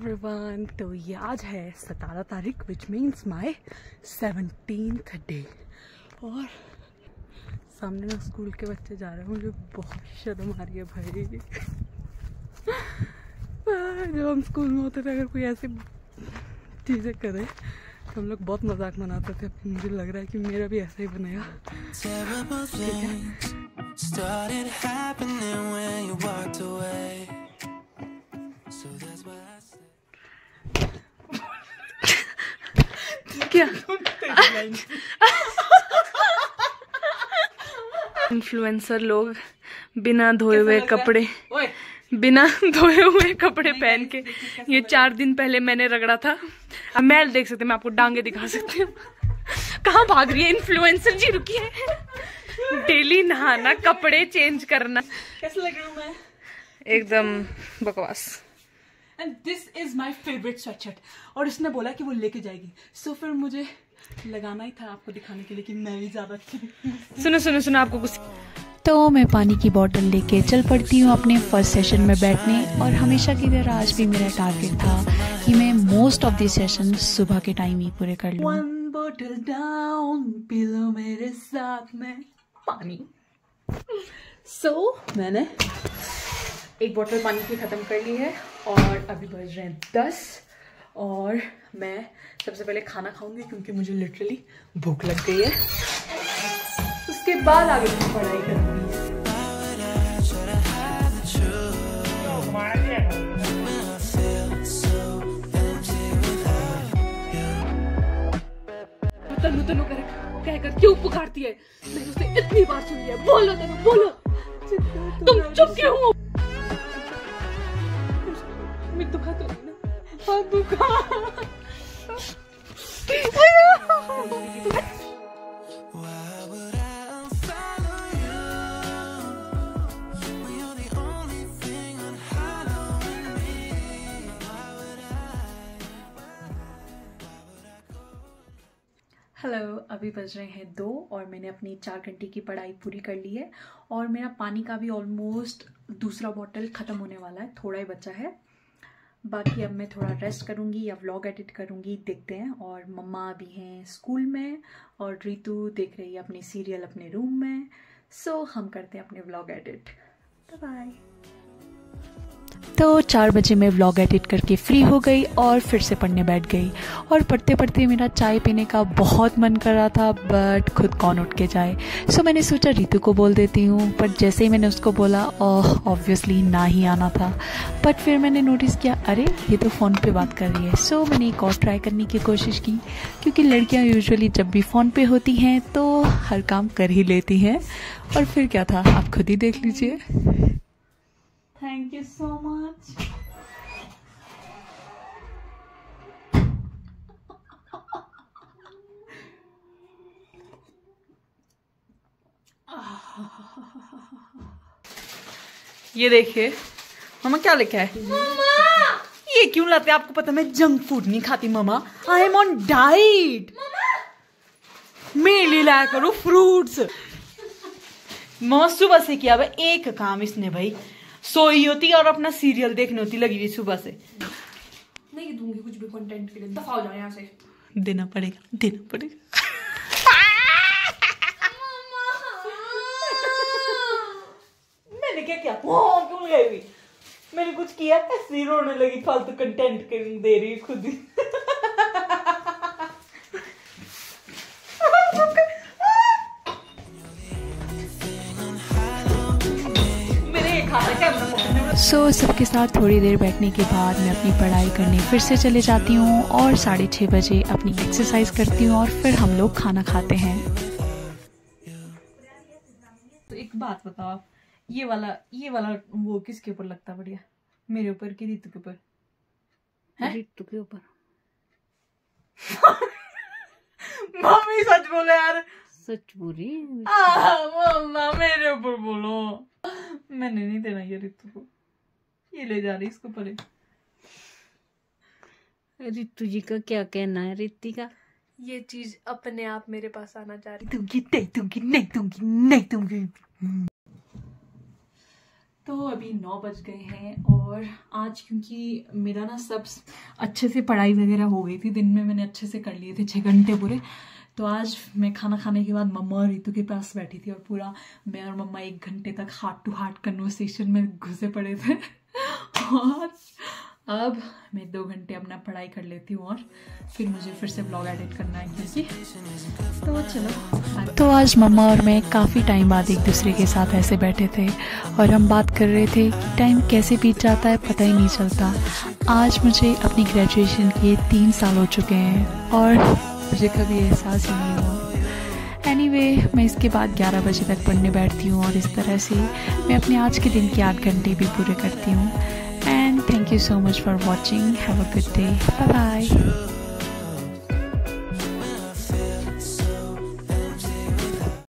Everyone, तो ये आज है 17 तारीख which means my 17th day. और सामने ना स्कूल के बच्चे जा रहे हैं, मुझे बहुत शर्म आ रही है भाई। जब हम स्कूल में होते थे अगर कोई ऐसी चीज़ें करे तो हम लोग बहुत मजाक मनाते थे। मुझे लग रहा है कि मेरा भी ऐसा ही बनेगा। क्या इन्फ्लुएंसर लोग बिना धोए हुए कपड़े पहन के, ये 4 दिन पहले मैंने रगड़ा था। अब मैल देख सकते, मैं आपको डांगे दिखा सकती हूँ। कहाँ भाग रही है इन्फ्लुएंसर जी, रुकिए। डेली नहाना, कपड़े चेंज करना, कैसा लग रहा हूँ मैं? एकदम बकवास। And this is my favourite sweatshirt, और इसने बोला कि वो लेके जाएगी, सो फिर मुझे लगाना ही था आपको दिखाने के लिए कि मैं भी ज्यादा अच्छी। सुनो आपको कुछ। तो मैं पानी की बोतल लेके चल पड़ती हूँ अपने फर्स्ट सेशन में बैठने, और हमेशा की तरह आज भी मेरा टारगेट था कि मैं मोस्ट ऑफ द सेशन सुबह के टाइम ही पूरे कर लूँ। वन बोतल डाउन, पी लो मेरे साथ में पानी। मैंने एक बोतल पानी की खत्म कर ली है और अभी बज रहे हैं 10, और मैं सबसे पहले खाना खाऊंगी क्योंकि मुझे लिटरली भूख लग गई है। उसके बाद आगे की पढ़ाई करूंगी। तनु कहकर क्यों पुकारती है? मैंने उसे इतनी बार सुनी है। बोलो तनु, बोलो। तुम चुप क्यों हो? मैं दुखा तो नहीं ना? हाँ दुखा। हेलो, अभी बज रहे हैं 2 और मैंने अपनी 4 घंटे की पढ़ाई पूरी कर ली है, और मेरा पानी का भी ऑलमोस्ट दूसरा बॉटल ख़त्म होने वाला है, थोड़ा ही बचा है। बाकी अब मैं थोड़ा रेस्ट करूँगी या व्लॉग एडिट करूँगी, देखते हैं। और मम्मा भी हैं स्कूल में और रीतू देख रही है अपनी सीरियल अपने रूम में। सो हम करते हैं अपने व्लॉग एडिट। Bye bye. तो 4 बजे मैं व्लॉग एडिट करके फ्री हो गई और फिर से पढ़ने बैठ गई। और पढ़ते पढ़ते मेरा चाय पीने का बहुत मन कर रहा था, बट खुद कौन उठ के जाए। सो मैंने सोचा रीतू को बोल देती हूँ, बट जैसे ही मैंने उसको बोला ऑब्वियसली ना ही आना था। बट फिर मैंने नोटिस किया, अरे ये तो फ़ोन पे बात कर रही है। सो मैंने एक और ट्राई करने की कोशिश की, क्योंकि लड़कियाँ यूजुअली जब भी फ़ोन पे होती हैं तो हर काम कर ही लेती हैं। और फिर क्या था, आप खुद ही देख लीजिए। Thank you so much. ये देखिए मामा क्या लिखा है। मामा! ये क्यों लाते हैं? आपको पता मैं जंक फूड नहीं खाती मामा। I am on diet. मेरे लिए लाया करो फ्रूट्स। मामा सुबह से किया भाई एक काम इसने, भाई सोई होती और अपना सीरियल देखनी होती लगी हुई सुबह से। नहीं दूंगी कुछ भी कंटेंट के लिए, दफा हो जाओ यहाँ से। देना पड़ेगा। मैंने क्या किया? क्यों लगाई हुई? मैंने कुछ किया? ऐसे रोने लगी, फालतू कंटेंट दे रही खुद ही। सो सबके साथ थोड़ी देर बैठने के बाद मैं अपनी पढ़ाई करने फिर से चले जाती हूँ, और 6:30 बजे अपनी एक्सरसाइज करती हूँ, और फिर हम लोग खाना खाते हैं। तो एक बात बताओ, ये वाला वो किसके ऊपर लगता बढ़िया? मेरे ऊपर कि रीतू के ऊपर? रीतू के ऊपर। मम्मी सच बोले यार। सच बुरी। मम्मा मेरे ऊपर बोलो। मैंने नहीं देना ये रीतू को, ये ले जा रही इसको परे। रीतू जी का क्या कहना है? रीति का ये चीज अपने आप मेरे पास आना चाह रही। दूंगी नहीं दूंगी। तो अभी 9 बज गए हैं और आज क्योंकि मेरा ना सब अच्छे से पढ़ाई वगैरह हो गई थी, दिन में मैंने अच्छे से कर लिए थे 6 घंटे पूरे। तो आज मैं खाना खाने के बाद मम्मा और रितु के पास बैठी थी और पूरा मैं और मम्मा 1 घंटे तक हार्ट टू हार्ट कन्वर्सेशन में घुसे पड़े थे। और अब मैं 2 घंटे अपना पढ़ाई कर लेती हूँ और फिर मुझे फिर से ब्लॉग एडिट करना है क्योंकि तो चलो। तो आज मम्मा और मैं काफ़ी टाइम बाद एक दूसरे के साथ ऐसे बैठे थे और हम बात कर रहे थे कि टाइम कैसे बीत जाता है पता ही नहीं चलता। आज मुझे अपनी ग्रेजुएशन किए 3 साल हो चुके हैं और मुझे कभी एहसास ही नहीं हुआ। एनीवे, मैं इसके बाद 11 बजे तक पढ़ने बैठती हूँ और इस तरह से मैं अपने आज के दिन के 8 घंटे भी पूरे करती हूँ। And thank you so much for watching. Have a good day. Bye bye.